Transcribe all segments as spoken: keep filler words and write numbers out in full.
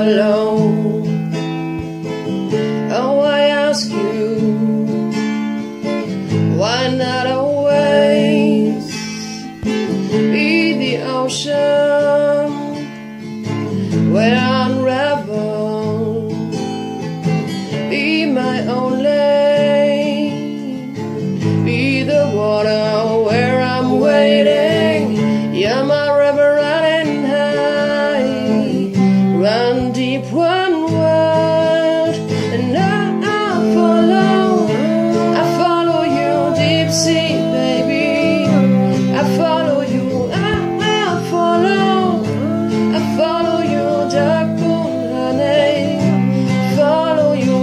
alone. Oh, I ask you, why not always be the ocean where I unravel, be my own lane, be the water where I'm waiting. You're my river running high, run deep, run wide, and I, I follow, I follow you, deep sea baby. I follow you, I, I follow, I follow you, dark moon honey, follow you.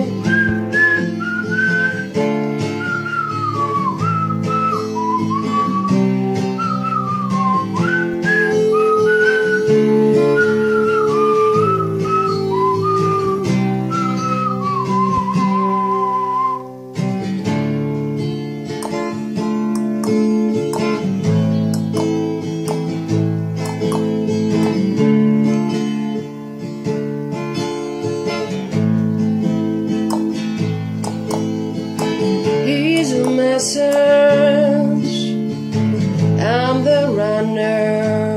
Here's a message, I'm the runner.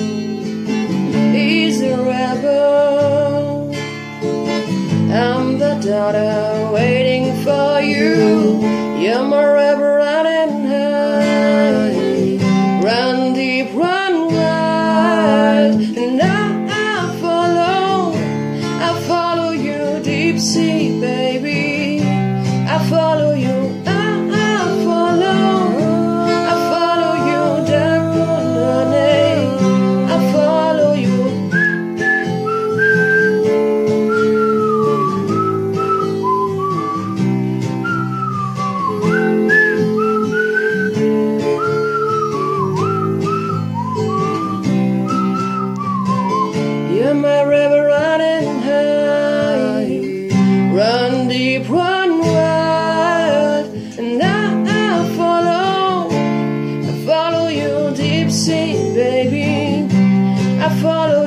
He's a rebel, I'm the daughter waiting for you. You're my river running high, run deep, run wide, and I, I follow, I follow you, deep sea baby. I follow you, I, I follow, I follow you, dark moon honey, I follow you. You're my river running high, run deep, run wide, and I, I follow, I follow you, deep sea baby. I follow